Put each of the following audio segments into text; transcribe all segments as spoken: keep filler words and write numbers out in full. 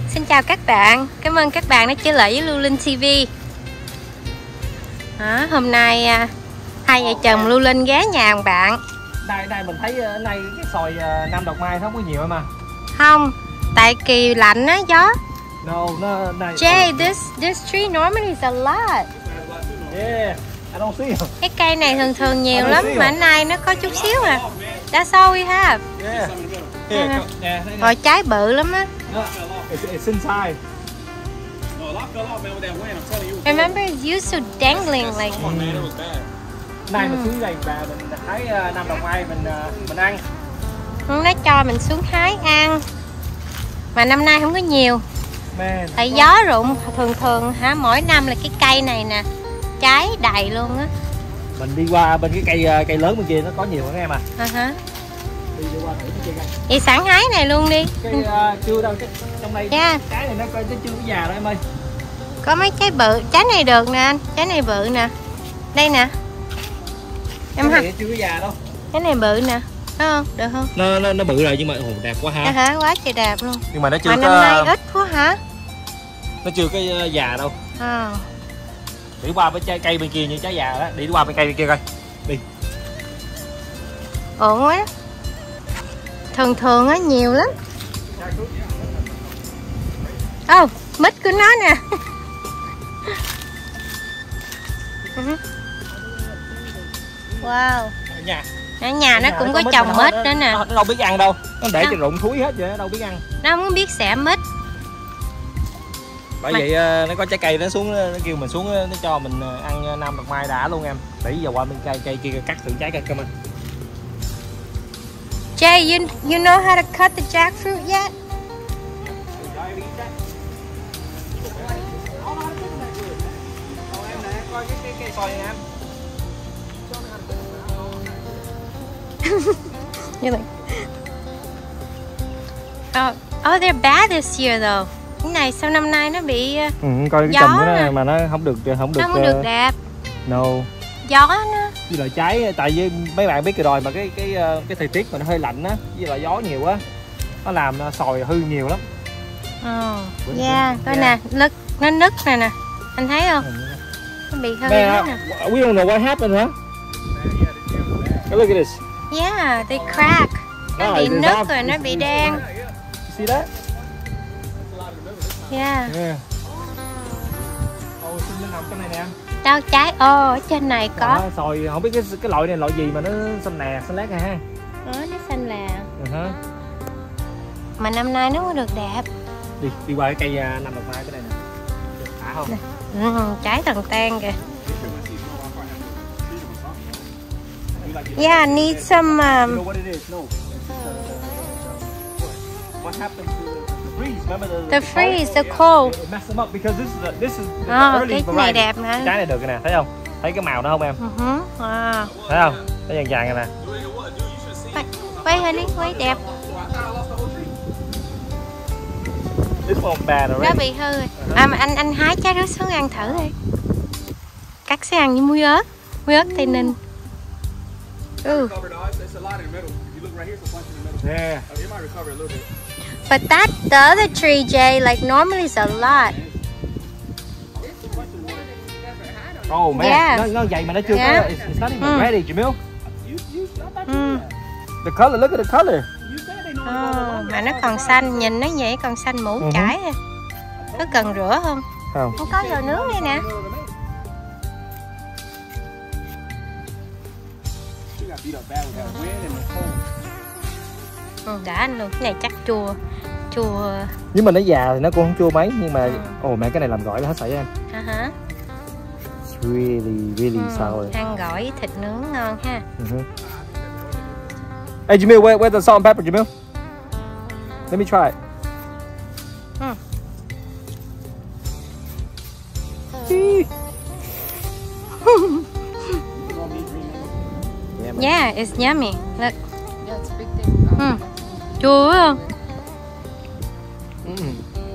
Xin chào các bạn, cảm ơn các bạn đã trở lại với Lưu Linh ti vi. Đó, hôm nay à, hai vợ chồng Lưu Linh ghé nhà một bạn. Đây đây mình thấy ở đây cái xoài Nam Độc Mai không có nhiều mà. Không, tại kỳ lạnh á, gió. No, no, này. Jay, this this tree normally is a lot. Yeah, I don't see them. Cái cây này thường thường nhiều lắm, mà hôm nay nó có chút xíu à. That's all we have. Yeah. Yeah, yeah. Rồi trái bự lắm á. It's, it's inside. Remember, it's used to dangling like. Mm. Này mình xuống đây và mình thấy Nam Độc Mai mình mình ăn. Nó cho mình xuống hái ăn. Mà năm nay không có nhiều. Man. Tại gió rụng thường thường hả, mỗi năm là cái cây này nè trái đầy luôn á. Mình đi qua bên cái cây cây lớn bên kia nó có nhiều hơn em à. À hả. Đi, đi qua thử cái kia coi. Vậy sẵn hái này luôn đi. Cái uh, chưa đâu, cái trong đây yeah. Trái này nó coi nó chưa có già đâu em ơi. Có mấy trái bự, trái này được nè anh, trái này bự nè. Đây nè. Em cái này chưa có già đâu. Cái này bự nè. Phải không? Được không? Nó nó nó bự rồi nhưng mà ồ đẹp quá ha. À hả, quá trời đẹp luôn. Nhưng mà nó chưa mà có. Năm nay ít quá hả? Nó chưa có già đâu. À. Đi qua bên trái cây bên kia như trái già đó, đi qua bên cây bên kia coi. Đi. Ổn quá. Thường thường á nhiều lắm. Ô, oh, mít của nó nè. Wow. Ở nhà. Ở nhà nó ở cũng có có trồng mít nữa nè. Nó, nó đâu biết ăn đâu. Nó để cho rụng thúi hết vậy, nó đâu biết ăn. Nó không biết xẻ mít. Bởi vậy nó có trái cây nó xuống, nó kêu mình xuống nó cho mình ăn Nam Độc Mai đã luôn em. Để giờ qua bên cây cây kia cắt thử trái cây coi. Jay, you you know how to cut the jackfruit yet? You're like, oh, oh, they're bad this year though. Cái này sao năm nay nó bị ừ, coi cái chùm của nó mà nó không được không được. Nó không được đẹp. No. Gió nó. Với lại trái, tại vì mấy bạn biết cái đòi mà cái cái cái thời tiết mà nó hơi lạnh á, với lại gió nhiều á, nó làm sòi hư nhiều lắm. Oh, yeah, coi nè, nứt, nó nứt nè nè, anh thấy không? Nó bị hơi nứt nè. We don't know what happened, huh? Look at this. Yeah, they crack. Nó bị nứt rồi, nó bị đen. See that? Yeah. Yeah. Oh, xin lên nằm cái này nè. Đâu trái, ô, oh, ở trên này có. Đó, sòi, không biết cái cái loại này loại gì mà nó xanh nè, xanh lát ha. Đó, nó xanh là. Uh-huh. Mà năm nay nó không được đẹp. Đi, đi qua cái cây Nam Độc Mai cái này nè. Đã không? Ừ, trái thần tan kìa. Yeah, I need some. Um... You know what it is? No. What happened to the freeze? Remember the The freeze, the cold. It messed them up because this is the, this is the Oh, early cái này đẹp variety. nè. Trái này được nè, thấy không? Thấy cái màu nó không em? Uh-huh. Wow. Thấy không? Thấy vàng vàng này nè. Quay, quay hình đi, quay đẹp. This one bad already. Nó bị hư rồi. À mà anh anh hái trái đó xuống ăn thử đi. Cắt sẽ ăn với muối ớt, muối ớt Tây Ninh. Ừ. Yeah. But that the other tree, Jay, like normally is a lot. Oh man, yeah. nó nó vậy mà nó chưa yeah. có. It's, it's not even mm. ready, Jamil. Mm. The color, look at the color. Oh, mà nó còn xanh, nhìn nó vậy còn xanh mũ uh-huh. chải. Có cần rửa không? Không. Không có dầu nướng đây nè. Ừ, đã anh luôn, cái này chắc chua, chua. Nhưng mà nó già thì nó cũng không chua mấy, nhưng mà ồ ừ. oh, mẹ cái này làm gỏi là hết sảy em. À hả? It's really really ừ, sour. Ăn gỏi với thịt nướng ngon ha. Uh-huh. Hey Jamil, where where's the salt and pepper, Jamil? Let me try it. Mm. Yeah, it's yummy. Look. Mm. Chua không? Mm.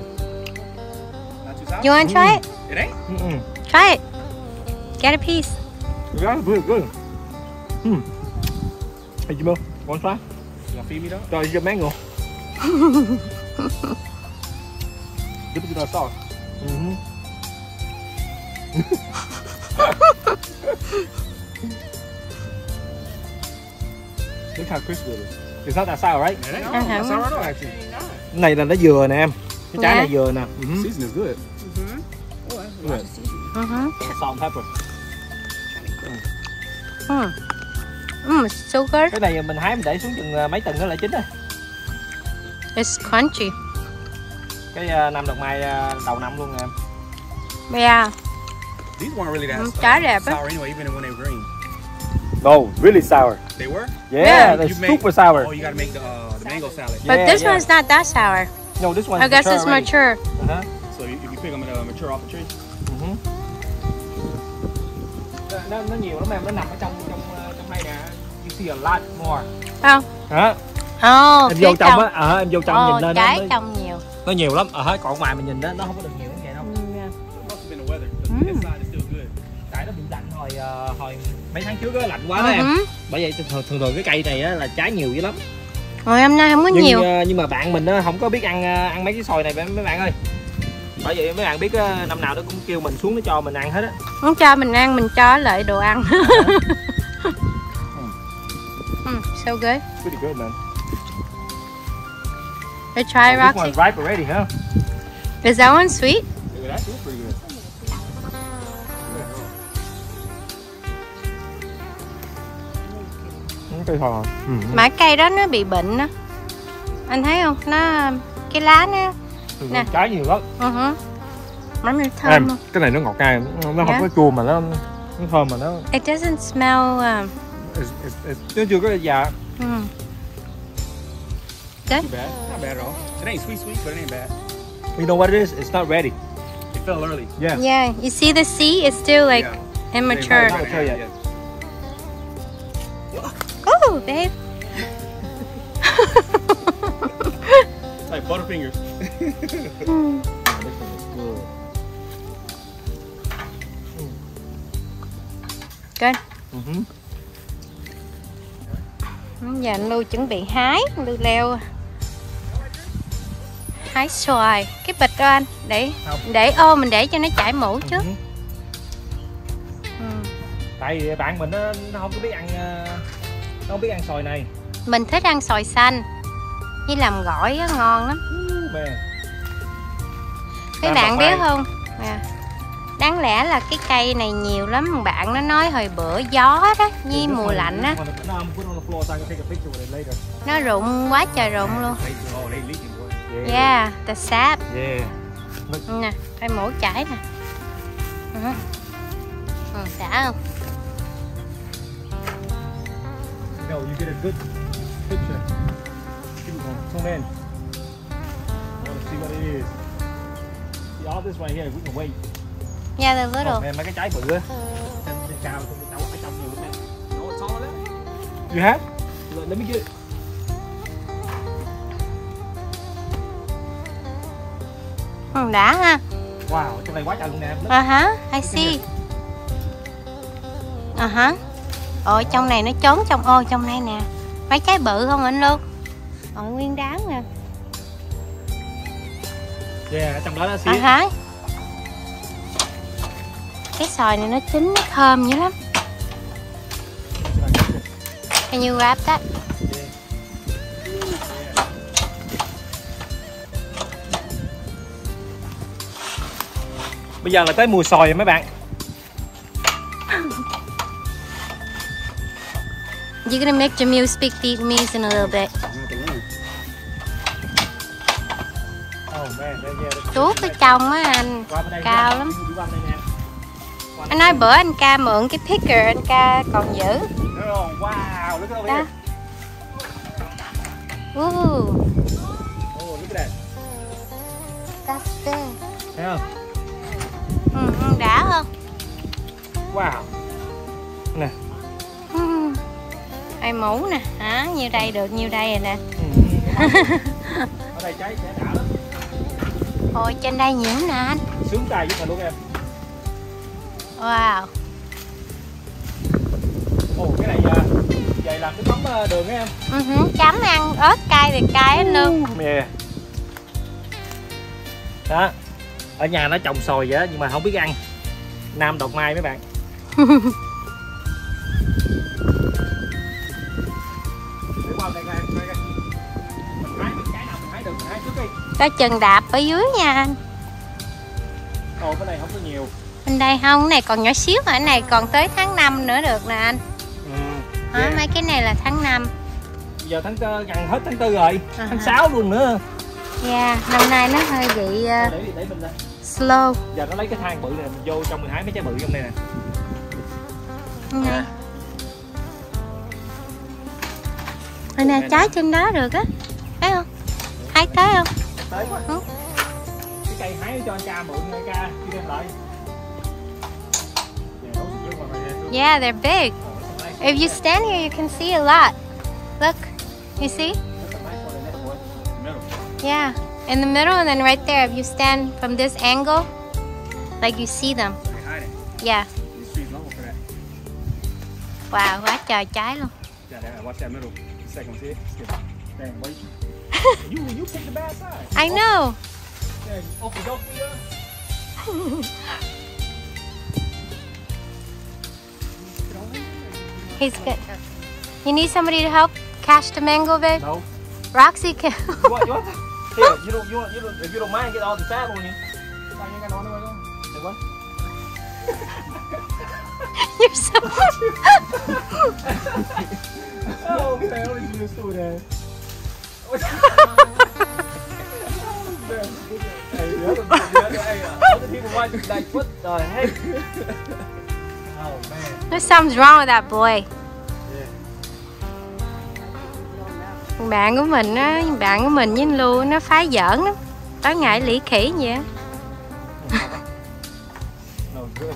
You want to try it? It ain't. Mm-mm. Try it. Get a piece. Yeah, good, good. Hmm. Hey Jamil, want to try? You gonna feed me though? Rồi, cho mango. Dip it in our sauce. Mm-hmm. Look how crispy it is. It's not that sour, right? Yeah, Uh-huh. that's sour at all, actually. Cái này là nó dừa nè em. Cái trái Dạ. này dừa nè. Mm-hmm. Season is good. Mm-hmm. Oh, that's Good. lots of seasoning. Uh-huh. Salt and pepper. Mm. Mm, so good. Cái này mình hái mình để xuống chừng mấy tuần nữa là chín rồi. It's crunchy. Cái uh, năm đợt mai uh, đầu năm luôn nè em. Yeah. These weren't really that Mm, uh, trái đẹp á. sour anyway, even when they were green. No, really sour. They were? Yeah, Yeah. they're You make- super sour. Oh, you gotta make the, uh, the mango salad. But Yeah, this yeah. one's not that sour. No, this one's I guess mature it's already. mature. Uh-huh. So you, if you pick them at, uh, mature off the tree? Uh-huh. Nó, nó, nó nhiều lắm em, nó nằm ở trong trong uh, trong đây nè. You see a lot more. Không? Hả? Oh, Em phía vô trong á, ờ em vô trong Ồ, nhìn lên trái nó, nó, trong nhiều. nó nhiều lắm. Ờ còn ngoài mình nhìn đó nó không có được nhiều như vậy đâu. Mm, yeah. It must have been the weather. 'Cause Mm. this side is still good. Tại nó bị lạnh hồi ờ, hồi mấy tháng trước á, lạnh quá đó em. Uh-huh. Bởi vậy thường thường thường cái cây này á là trái nhiều dữ lắm. Hồi hôm nay không có Nhưng nhiều. ờ, nhưng mà bạn mình á không có biết ăn ờ, ăn mấy cái xoài này mấy bạn ơi. Bởi vậy mấy bạn biết ờ, năm nào nó cũng kêu mình xuống nó cho mình ăn hết á. Không cho mình ăn, mình cho lại đồ ăn. Mm, so good. Pretty good man. I try Oh, this Roxy. one's ripe already, huh? Is that one sweet? Yeah, that is pretty good. Cây thò. Ừ. Mà cái cây đó nó bị bệnh á. Anh thấy không? Nó cái lá nó Thường nè. trái nhiều lắm. uh-huh. Mắm nó thơm Em, không? cái này nó ngọt cay, nó không Dạ. có chua mà nó nó thơm mà nó It doesn't smell. Um, it's, it's, it's, nó chưa có già. mm. Too bad. Not bad at all. It ain't sweet sweet, but it ain't bad. You know what it is? It's not ready. It fell early. Yeah. Yeah, you see the seed is still like Yeah. immature. I'll tell you. Oh, babe. It's like Butterfingers. Mm. Good. Uh-huh. Giờ anh Lưu chuẩn bị hái, anh Lưu leo hái xoài. Cái bịch đó anh, để Không. để ô mình để cho nó chảy mũ trước. Uh-huh. Ừ. Tại vì bạn mình nó, nó không có biết ăn ờ, nó không biết ăn xoài này. Mình thích ăn xoài xanh với làm gỏi á, ngon lắm. Mẹ. Mấy Làm bạn bọc biết hai. không? À, đáng lẽ là cái cây này nhiều lắm. Bạn nó nói hồi bữa gió đó, với mùa lạnh á, No, I'm put on the floor so I can take a picture with it later. nó rụng quá trời rụng luôn. They, oh, they leaking, boy. Yeah, the sap. Yeah. Nè, cây mũ chảy nè. Ừ. Ừ, đã không? No, you get a good picture. Zoom in. I want to see what it is. See all this right here, we can wait. Yeah, the little. Oh, man, mấy cái trái bự á. Trên trên cao, trên cao ở trong nhiều lắm em. No, it's all of that. You have? Let, let me get it. Ừ, đã ha. Wow, trong này quá trời luôn nè em. Uh huh, I see. Uh huh. Ồ, trong này nó trốn trong ô trong này nè. Mấy trái bự không anh Lưu? Ồ, nguyên đám nè. Yeah, trong đó nó Uh xí. huh. Cái xoài này nó chín, nó thơm dữ lắm. Can you grab that? Bây giờ là tới mùa xoài rồi mấy bạn. You're gonna make Jamil speak Vietnamese in a little bit. Oh man, yeah, yeah. Tuốt ở trong á anh. Qua bên đây, Cao qua- lắm. đi qua đây nè. Qua Anh đây. nói bữa anh ca mượn cái picker, anh ca còn giữ. Oh, wow, look over Đó. here. Ooh, Oh, look at that. that's big. Thấy không? Ừ, ừ, đã không? Wow. Nè. Ừ. Ai mũ nè, hả? Nhiêu đây được nhiêu đây rồi nè. Ừ. Ở đây trái sẽ đã lắm. Ôi, trên đây nhiều nè anh. Sướng tay với mình luôn em. Wow. Ồ, cái này uh, vậy làm cái mắm uh, đường á em. Ừ, hử, chấm ăn ớt cay thì cay anh Lưu. Yeah. Đó, Ở nhà nó trồng xoài vậy đó, nhưng mà không biết ăn. Nam độc mai mấy bạn. Có chân đạp ở dưới nha anh. Ồ, cái này không có nhiều. Bên đây không, cái này còn nhỏ xíu mà, cái này còn tới tháng năm nữa được nè anh. Ừ, Đó, yeah. mấy cái này là tháng năm. Giờ tháng tư, gần hết tháng tư rồi, À, tháng sáu luôn nữa. Yeah, năm nay nó hơi bị uh, Để, để mình ra. slow. Giờ nó lấy cái thang bự này mình vô trong mình hái mấy trái bự trong đây nè. Nè. Hồi nè trái trên đó được á. Thấy không? Hái tới không? Tới quá. Ừ. Cái cây hái cho anh ca mượn nha ca, đi đem lại. Yeah, they're big. If you stand here, you can see a lot. Look, you see? Yeah, in the middle and then right there. If you stand from this angle, like you see them. Yeah. Wow, quá trời trái luôn. Yeah, yeah, watch that middle. The second one, see it? Skip. Damn, wait. you, you picked the bad side. I know. Yeah, open the door for you. He's good. You need somebody to help catch the mango, babe? No. Roxy can. You want, you want Here, you don't, you want, you don't, if you don't mind, get all the side on you. Say what? You're so. Oh, man, what did you just do there? Hey, the other, the other, hey, uh, other people watch like, what the heck? Oh, man. There's something's wrong with that boy. Bạn của mình á, bạn của mình với anh Lu nó phá giỡn lắm. Tối ngày lỉ khỉ vậy á. No, good.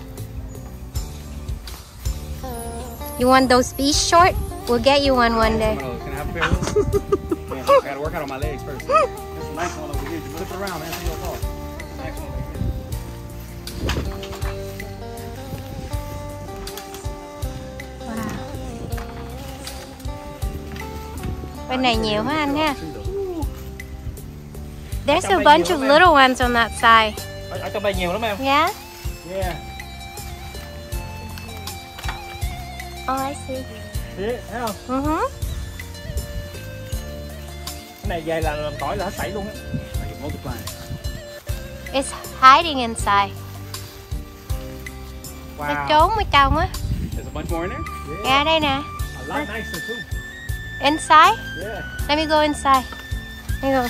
You want those beach short? We'll get you one one day. Can I have a pair of those? Man, I gotta work out on my legs first. There's a nice one over here. You flip it around, man. See your fault. Nice one over here. Wow. Bên này nhiều quá anh ha. There's a bunch of little ones on that side. Ở, ở trong đây nhiều lắm em. Yeah? Yeah. Oh, I see. Thấy không? Uh -huh. Cái này về là làm tỏi là hết sảy luôn á. It's hiding inside. Wow. Nó trốn ở trong á. There's a bunch more in there? Yeah, đây nè. A lot nicer too. Inside? Yeah. Let me go inside. Let me go.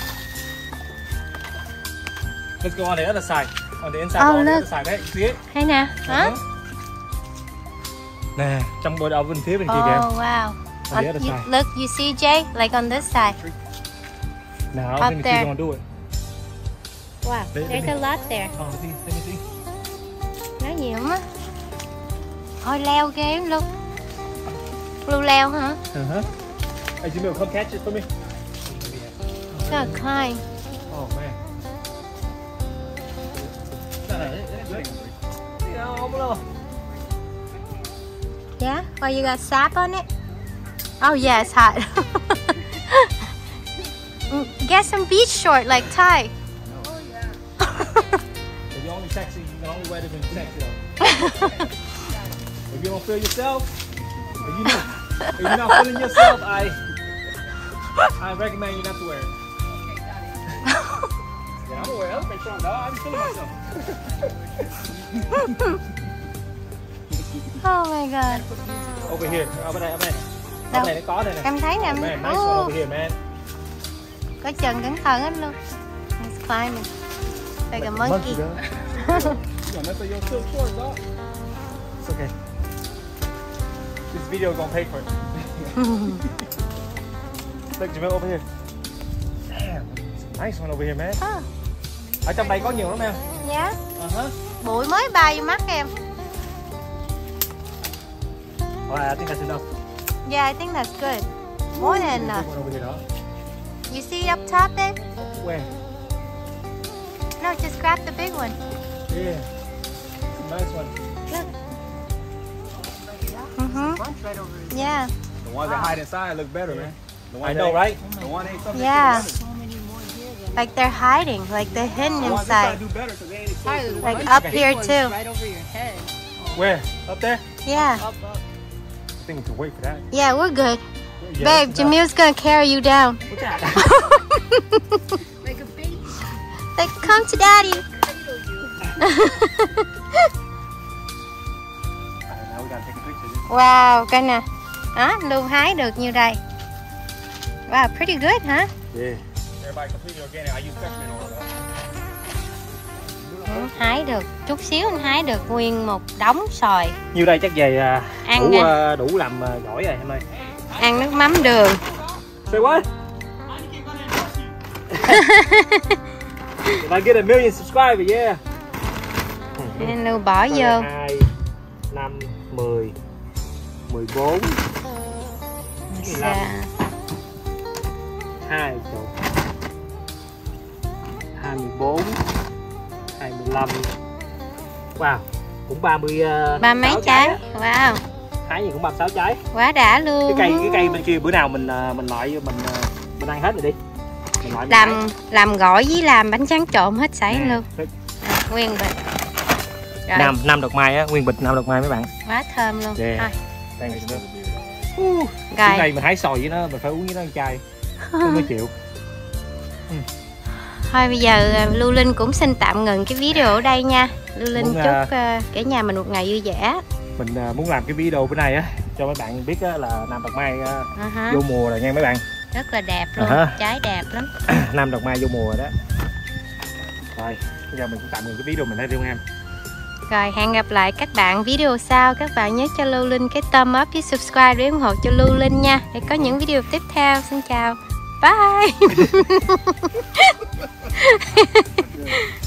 Let's go on the other side. On the inside, Oh, on the look. other side đấy. See it? Hay nè. Hả? Uh-huh. Nè, trong bờ đầu bên phía bên kia kìa. Oh, wow. On the other you, side. look, you see Jay? Like on this side. No, Up let me see there. you gonna do it. Wow, Let- let there's me- a lot there. Oh, let me, let me see. Nó nhiều lắm á. Thôi leo ghê lắm luôn. Blue leo hả? Uh-huh. Hey, Jamil, come catch it for me. Gotta climb. Oh, man. No, no, it- it's good. Yeah, không lo. Yeah? Why you got sap on it? Oh yeah, it's hot. Mm, get some beach short like Ty. But you're only sexy, you can only wear it when you're sexy though. If you don't feel yourself, if, you not, if you're not feeling yourself, I I recommend you not to wear it. Yeah, I'm gonna wear it. Make sure I'm dog. I'm feeling myself. Oh my god. Over here, over đây, over đây. Đâu? Over này nó có đây nè. Em thấy nè. Oh, man, nice one Oh, over here, man. có chân cẩn thận hết luôn. He's climbing. Like a monkey. You gonna mess up your silk shorts, dog? It's okay. This video gonna pay for it. Look, Jamil, over here. Damn, it's a nice one over here, man. Oh, Ở trong đây có nhiều lắm em. yeah. Uh-huh. Bụi mới bay vô mắt em. Alright, I think that's enough. Yeah, I think that's good. More than Big enough. one over here, huh? You see up top there? Where? No, just grab the big one. Yeah. It's a nice one. Look. Mhm. Yeah. The ones that hide inside look better, man. The ones I know, that right? The one ain't something. Yeah. Like they're hiding, like they're hidden Well, I'm just inside. trying to do better 'cause they ain't exposed to the Like light. up here too. Right over your head. Where? Up there? Yeah, Up, up. I think we can wait for that. yeah, we're good. Yeah, Babe, that's enough. Jamil's gonna carry you down. What's that? Like a baby. Like, come to daddy. Cradle you. Alright, now we gotta take a picture. Wow, cái nè. Đó, Lưu hái được như đây. Wow, pretty good, hả? Yeah. Everybody completely organic. I use peppermint oil. Ừ, hái được, chút xíu anh hái được nguyên một đống xoài. Như đây chắc về à, Ăn đủ nè. à, đủ làm à, gỏi rồi em ơi. Ăn nước mắm đường. Say what? If I get a million subscribers, yeah. Nên Lưu bỏ vô. hai, năm, mười, mười bốn, Dạ. hai, hai mươi bốn, hai mươi lăm. Wow, cũng ba mươi uh, Ba mấy trái. Wow, Hái gì cũng ba mươi sáu trái. quá đã luôn. Cái cây cái cây bên kia bữa nào mình uh, mình loại mình uh, mình ăn hết rồi đi. Mình loại mình Làm làm gỏi với làm bánh tráng trộn hết sảy hái. luôn. À, nguyên bịch. Rồi, Nam Nam độc mai á, nguyên bịch Nam độc mai mấy bạn. quá thơm luôn. Yeah. Thôi, Đây này nữa. Uh, rồi. Hôm nay mình hái xoài với nó, mình phải uống với nó ăn chai. Nó mới chịu. Thôi bây giờ à, Lưu Linh cũng xin tạm ngừng cái video ở đây nha. Lưu Linh Muốn, chúc à, à, cả nhà mình một ngày vui vẻ. Mình uh, muốn làm cái video bữa nay á cho mấy bạn biết á, là Nam độc mai uh, Uh -huh. vô mùa rồi nha mấy bạn. Rất là đẹp luôn, À ha. trái đẹp lắm. Nam độc mai vô mùa rồi đó. Rồi, bây giờ mình cũng tạm ngừng cái video mình đây luôn em. Rồi hẹn gặp lại các bạn video sau. Các bạn nhớ cho Lưu Linh cái thumb up với subscribe để ủng hộ cho Lưu Linh nha. Để có những video tiếp theo. Xin chào. Bye.